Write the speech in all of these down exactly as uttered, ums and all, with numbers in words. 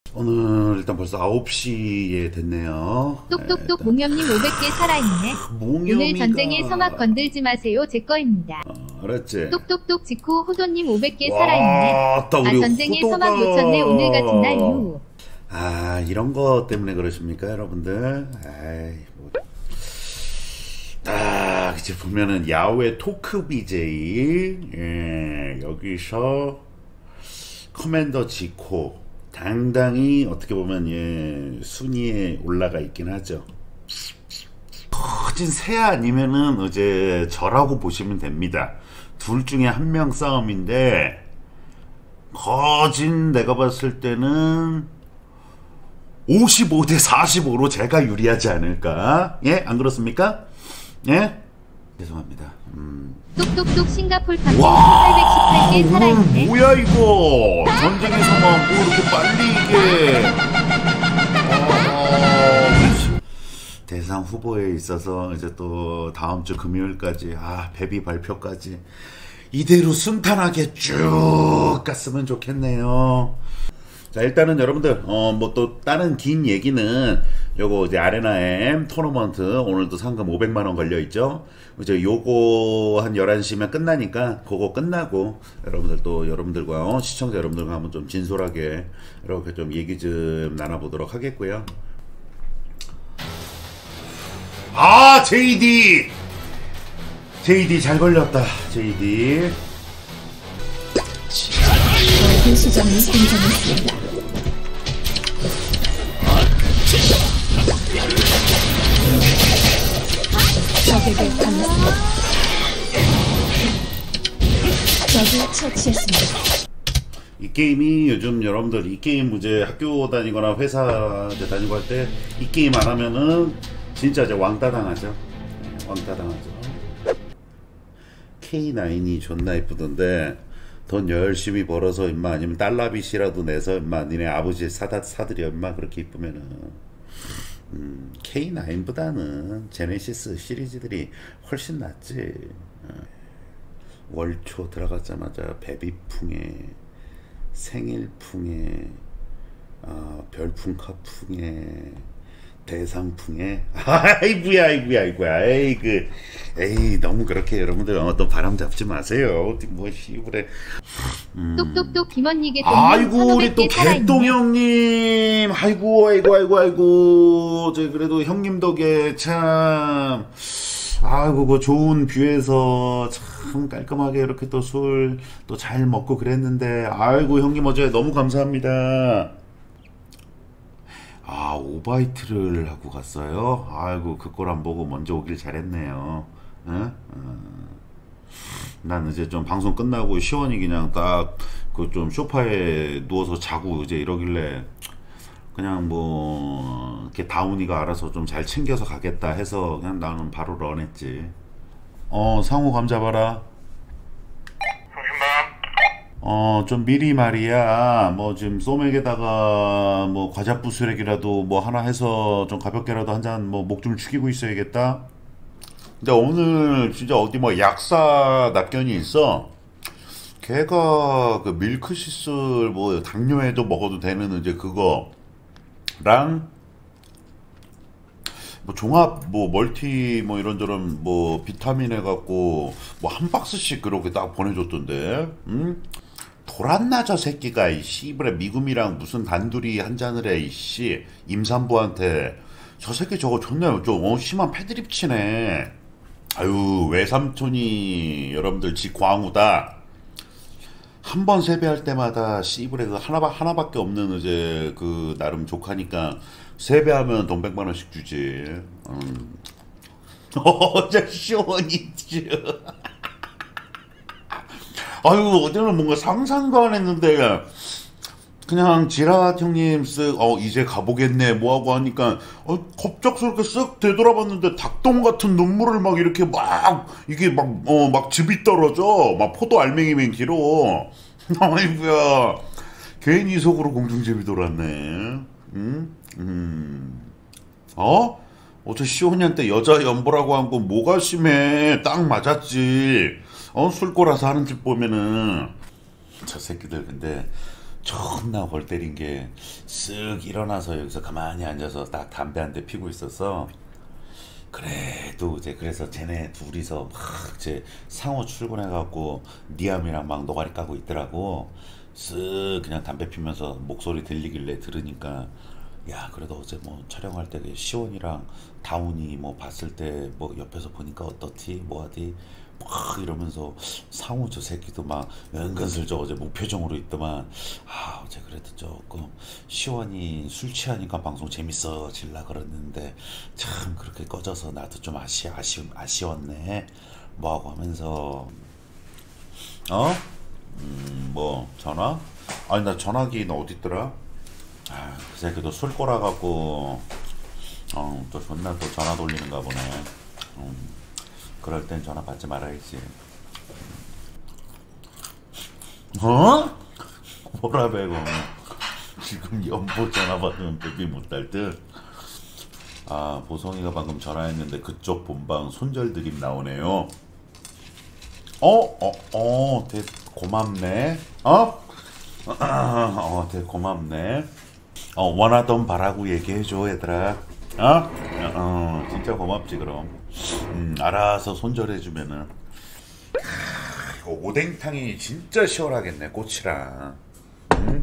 오늘 일단 벌써 아홉 시에 됐네요. 똑똑똑 몽염님 오백 개 살아있네. 몽염이가... 오늘 전쟁의 서막 건들지 마세요. 제 거입니다. 어, 알았지? 똑똑똑 직후 호도님 오백 개 살아있네. 아 전쟁의 호도가... 서막 놓쳤네. 오늘 같은 날 유. 아 이런 거 때문에 그러십니까 여러분들? 아이 뭐... 딱 이제 보면은 야외 토크 비제이 예, 여기서 커맨더 지코 당당히 어떻게 보면 예, 순위에 올라가 있긴 하죠. 거진 새 아니면은 이제 저라고 보시면 됩니다. 둘 중에 한 명 싸움인데 거진 내가 봤을 때는 오십오 대 사십오로 제가 유리하지 않을까? 예? 안 그렇습니까? 예? 죄송합니다. 음. 똑똑똑 싱가폴 탐지 팔백십팔 개 살아있네. 뭐야 이거? 전쟁에서만 뭐 이렇게 빨리 이게 어... 대상 후보에 있어서 이제 또 다음 주 금요일까지 아 베비 발표까지 이대로 순탄하게 쭉 갔으면 좋겠네요. 자 일단은 여러분들 어 뭐 또 다른 긴 얘기는 요거 이제 아레나엠 토너먼트 오늘도 상금 오백만 원 걸려있죠. 이제 요거 한 열한 시면 끝나니까 그거 끝나고 여러분들 또 여러분들과 어, 시청자 여러분들과 한번 좀 진솔하게 이렇게 좀 얘기 좀 나눠보도록 하겠고요. 아 제이디 제이디 잘 걸렸다. 제이디 그 시점이 등장했습니다. 적에게 당했습니다. 적을 처치했습니다. 이 게임이 요즘 여러분들 이 게임 이제 학교 다니거나 회사 다니고 할 때 이 게임 안 하면은 진짜 이제 왕따 당하죠. 왕따 당하죠. 케이 나인이 존나 이쁘던데 돈 열심히 벌어서 임마 아니면 달러빚이라도 내서 임마 니네 아버지 사다 사드려 임마 그렇게 이쁘면은 음, 케이 나인보다는 제네시스 시리즈들이 훨씬 낫지. 어. 월초 들어가자마자 베비풍에 생일풍에 어, 별풍카풍에 대상풍에 아이구야 아이구야 아이구야 에이 그 에이 너무 그렇게 여러분들 어, 또 바람 잡지 마세요. 어디 뭐 시부래 음. 똑똑똑 김언니게 아이고 우리 또 개똥 형님 아이고 아이고 아이고 아이고 저 그래도 형님 덕에 참 아이고 그 좋은 뷰에서 참 깔끔하게 이렇게 또 술 또 잘 먹고 그랬는데 아이고 형님 어제 너무 감사합니다. 아 오바이트를 하고 갔어요? 아이고 그걸 안 보고 먼저 오길 잘했네요. 응? 어. 난 이제 좀 방송 끝나고 시원히 그냥 딱 그 좀 소파에 누워서 자고 이제 이러길래 그냥 뭐 이렇게 다운이가 알아서 좀 잘 챙겨서 가겠다 해서 그냥 나는 바로 런했지. 어 상호 감 잡아라. 어 좀 미리 말이야 뭐 지금 소맥에다가 뭐 과자 부스렉이라도 뭐 하나 해서 좀 가볍게라도 한 잔 뭐 목 좀 축이고 있어야겠다. 근데 오늘 진짜 어디 뭐 약사 납견이 있어. 걔가 그 밀크시슬 뭐 당뇨에도 먹어도 되는 이제 그거랑 뭐 종합 뭐 멀티 뭐 이런저런 뭐 비타민 해갖고 뭐 한 박스씩 그렇게 딱 보내줬던데. 응? 돌았나 저 새끼가 이 씨부레 미금이랑 무슨 단둘이 한 잔을 해 이씨 임산부한테. 저 새끼 저거 존나 좀 어, 심한 패드립 치네. 아유 외삼촌이 여러분들 지 광우다. 한 번 세배할 때마다 씨부레 그 하나 하나밖에 없는 이제 그 나름 조카니까 세배하면 돈 백만 원씩 주지. 음. 어저 시원이 아유 어제는 뭔가 상상도 안 했는데 그냥 지랏 형님 쓱 어 이제 가보겠네 뭐하고 하니까 어 갑작스럽게 쓱 되돌아봤는데 닭똥 같은 눈물을 막 이렇게 막 이게 막 어 막 즙이 떨어져 막 포도 알맹이 맹기로. 아이고야 괜히 속으로 공중제비 돌았네. 응? 음. 어? 어제 시온이한테 여자 연보라고 한 건 뭐가 심해. 딱 맞았지. 어 술꼬라서 하는 짓 보면은 저 새끼들 근데 존나 골 때린 게 쓱 일어나서 여기서 가만히 앉아서 딱 담배 한 대 피고 있었어. 그래도 이제 그래서 쟤네 둘이서 막 이제 상호 출근해갖고 니암이랑 막 노가리 까고 있더라고. 쓱 그냥 담배 피면서 목소리 들리길래 들으니까 야 그래도 어제 뭐 촬영할 때 시원이랑 다운이 뭐 봤을 때 뭐 옆에서 보니까 어떻지 뭐하디 막 이러면서 상우 저 새끼도 막 은근슬쩍 어제 무표정으로 있더만. 아 어제 그래도 조금 시원이 술 취하니까 방송 재밌어질라 그랬는데 참 그렇게 꺼져서 나도 좀 아쉬 아쉬 아쉬웠네 뭐하고 하면서 어? 음 뭐 전화? 아니 나 전화기는 어디 있더라? 아, 그 새끼도 술 꼬라갖고 어, 또 존나 또 전화 돌리는가 보네. 음, 그럴 땐 전화 받지 말아야지. 어? 뭐라 배고 지금 연보 전화 받으면 배비 못할 듯. 아 보성이가 방금 전화했는데 그쪽 본방 손절드림 나오네요. 어? 어? 어? 되게 고맙네. 어? 어 되게 고맙네. 어 원하던 바라고 얘기해줘 얘들아. 어? 어 진짜 고맙지 그럼. 음 알아서 손절해주면은. 이거 오뎅탕이 진짜 시원하겠네 꼬치랑. 음?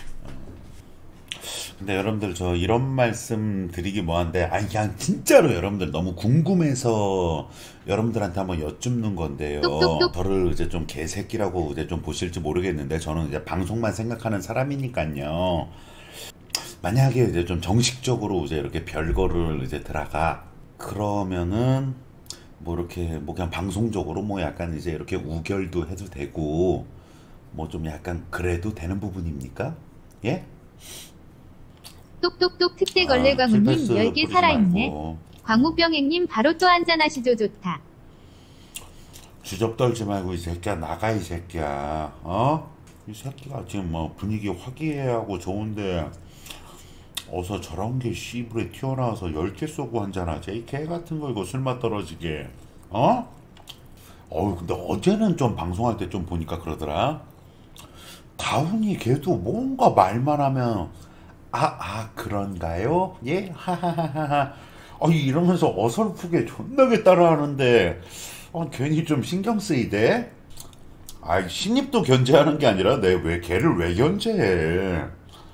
근데 여러분들 저 이런 말씀 드리기 뭐한데 아니 그냥 진짜로 여러분들 너무 궁금해서 여러분들한테 한번 여쭙는 건데요. 똑똑똑. 저를 이제 좀 개새끼라고 이제 좀 보실지 모르겠는데 저는 이제 방송만 생각하는 사람이니까요. 만약에 이제 좀 정식적으로 이제 이렇게 별거를 이제 들어가 그러면은 뭐 이렇게 뭐 그냥 방송적으로 뭐 약간 이제 이렇게 우결도 해도 되고 뭐 좀 약간 그래도 되는 부분입니까? 예? 똑똑똑 특대 아, 걸레 광우님 킬패스 열 개 뿌리지 살아있네. 말고. 광우병행님 바로 또 한잔하시죠. 좋다. 주접 떨지 말고 이 새끼야 나가 이 새끼야. 어? 이 새끼가 지금 뭐 분위기 화기애애하고 좋은데 어서 저런 게 씨부레 튀어나와서 열 개 쏘고 한잔하지. 이 개 같은 거 이거 술맛 떨어지게. 어? 어우 근데 어제는 좀 방송할 때 좀 보니까 그러더라. 다운이 걔도 뭔가 말만 하면 아, 아, 그런가요? 예? 하하하하. 아, 이러면서 어설프게 존나게 따라하는데, 아, 괜히 좀 신경 쓰이대? 아이, 신입도 견제하는 게 아니라, 내 왜, 걔를 왜 견제해?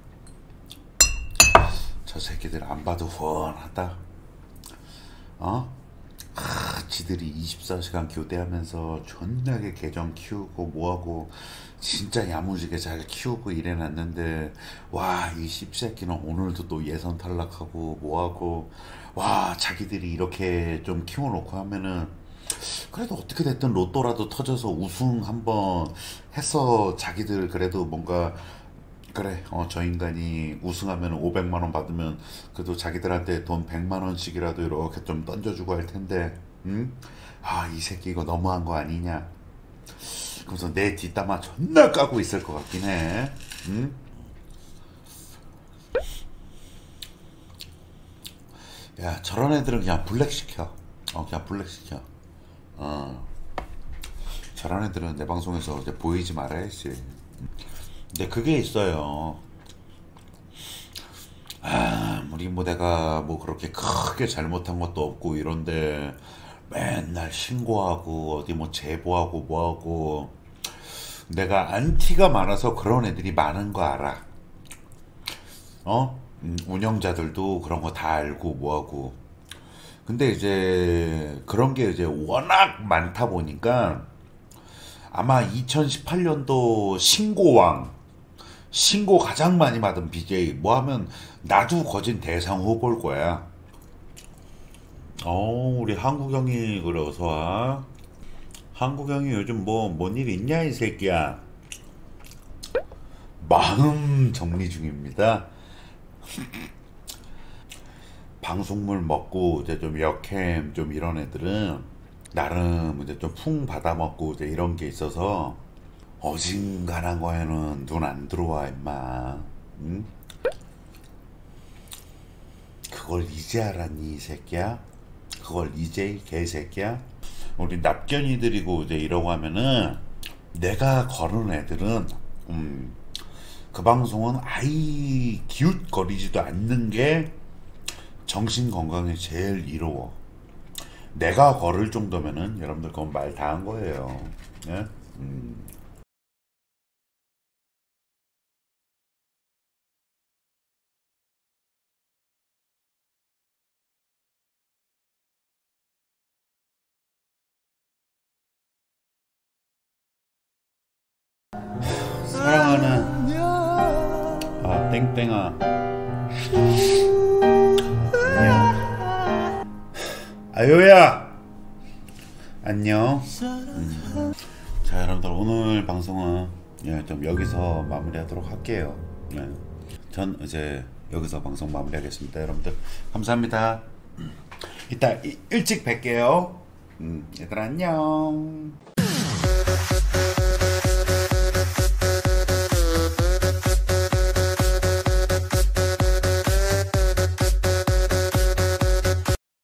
저 새끼들 안 봐도 훤하다. 어? 아, 지들이 이십사 시간 교대하면서 존나게 계정 키우고 뭐하고 진짜 야무지게 잘 키우고 이래놨는데 와 이 씹새끼는 오늘도 또 예선 탈락하고 뭐하고 와 자기들이 이렇게 좀 키워놓고 하면은 그래도 어떻게 됐든 로또라도 터져서 우승 한번 해서 자기들 그래도 뭔가 그래 어, 저 인간이 우승하면 오백만 원 받으면 그래도 자기들한테 돈 백만 원씩이라도 이렇게 좀 던져주고 할 텐데 응? 아 이 새끼 이거 너무한 거 아니냐 그래서 내 뒷담화 존나 까고 있을 것 같긴 해. 응? 야 저런 애들은 그냥 블랙 시켜. 어 그냥 블랙 시켜. 어 저런 애들은 내 방송에서 이제 보이지 말아야지. 근데 그게 있어요. 아, 우리 뭐 내가 뭐 그렇게 크게 잘못한 것도 없고 이런데 맨날 신고하고 어디 뭐 제보하고 뭐하고 내가 안티가 많아서 그런 애들이 많은 거 알아. 어? 음, 운영자들도 그런 거 다 알고 뭐하고. 근데 이제 그런 게 이제 워낙 많다 보니까 아마 이천십팔 년도 신고왕 신고 가장 많이 받은 비제이 뭐 하면 나도 거진 대상 후보일 거야. 어 우리 한국형이 그래 어서와. 한국형이 요즘 뭐 뭔 일 있냐 이 새끼야. 마음 정리 중입니다. 방송물 먹고 이제 좀 역캠 좀 이런 애들은 나름 이제 좀 풍 받아먹고 이제 이런 게 있어서 어진간한 거에는 눈 안 들어와 임마. 응? 그걸 이제 알았니 이 새끼야? 그걸 이제 이 개새끼야? 우리 납견이들이고 이제 이러고 하면은 내가 거는 애들은 음 그 방송은 아이 기웃거리지도 않는 게 정신 건강에 제일 이로워. 내가 걸을 정도면은 여러분들 그건 말 다 한 거예요. 예? 음. 사랑하는 아 땡땡아 안녕. 아유야 안녕. 음. 자 여러분들 오늘 방송은 예, 좀 여기서 마무리하도록 할게요. 예. 전 이제 여기서 방송 마무리하겠습니다. 여러분들 감사합니다. 이따 이, 일찍 뵐게요. 음, 얘들아 안녕.